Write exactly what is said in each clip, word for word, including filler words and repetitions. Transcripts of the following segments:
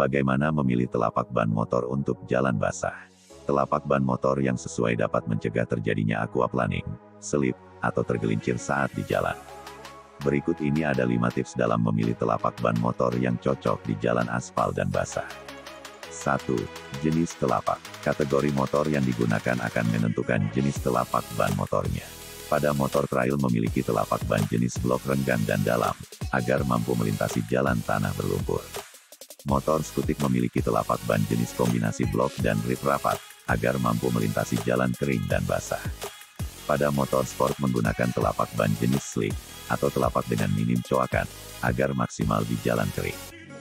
Bagaimana memilih telapak ban motor untuk jalan basah? Telapak ban motor yang sesuai dapat mencegah terjadinya aquaplaning, selip, atau tergelincir saat di jalan. Berikut ini ada lima tips dalam memilih telapak ban motor yang cocok di jalan aspal dan basah. satu. Jenis telapak. Kategori motor yang digunakan akan menentukan jenis telapak ban motornya. Pada motor trail memiliki telapak ban jenis blok renggang dan dalam, agar mampu melintasi jalan tanah berlumpur. Motor skutik memiliki telapak ban jenis kombinasi blok dan rip rapat, agar mampu melintasi jalan kering dan basah. Pada motor sport menggunakan telapak ban jenis slick, atau telapak dengan minim coakan, agar maksimal di jalan kering.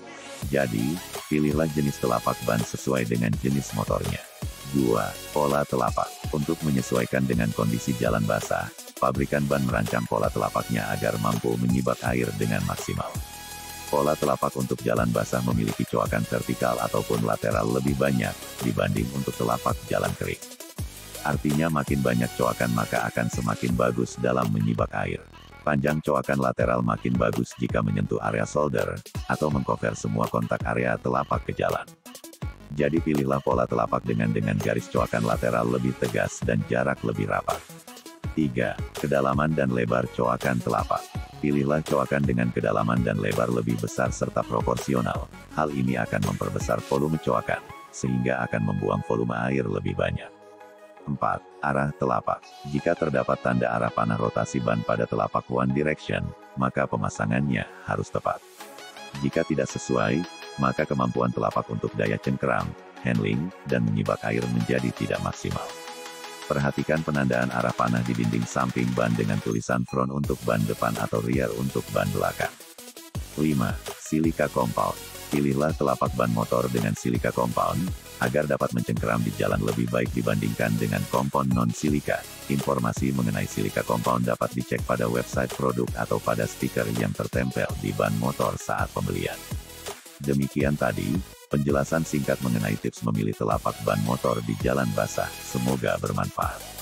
Jadi, pilihlah jenis telapak ban sesuai dengan jenis motornya. dua. Pola telapak. Untuk menyesuaikan dengan kondisi jalan basah, pabrikan ban merancang pola telapaknya agar mampu menyibak air dengan maksimal. Pola telapak untuk jalan basah memiliki coakan vertikal ataupun lateral lebih banyak, dibanding untuk telapak jalan kering. Artinya makin banyak coakan maka akan semakin bagus dalam menyibak air. Panjang coakan lateral makin bagus jika menyentuh area shoulder, atau mengcover semua kontak area telapak ke jalan. Jadi pilihlah pola telapak dengan dengan garis coakan lateral lebih tegas dan jarak lebih rapat. tiga. Kedalaman dan lebar coakan telapak. Pilihlah coakan dengan kedalaman dan lebar lebih besar serta proporsional. Hal ini akan memperbesar volume coakan, sehingga akan membuang volume air lebih banyak. empat. Arah telapak. Jika terdapat tanda arah panah rotasi ban pada telapak one direction, maka pemasangannya harus tepat. Jika tidak sesuai, maka kemampuan telapak untuk daya cengkeram, handling, dan menyibak air menjadi tidak maksimal. Perhatikan penandaan arah panah di dinding samping ban dengan tulisan front untuk ban depan atau rear untuk ban belakang. lima. Silika compound. Pilihlah telapak ban motor dengan silika compound, agar dapat mencengkeram di jalan lebih baik dibandingkan dengan compound non-silika. Informasi mengenai silika compound dapat dicek pada website produk atau pada stiker yang tertempel di ban motor saat pembelian. Demikian tadi, penjelasan singkat mengenai tips memilih telapak ban motor di jalan basah. Semoga bermanfaat.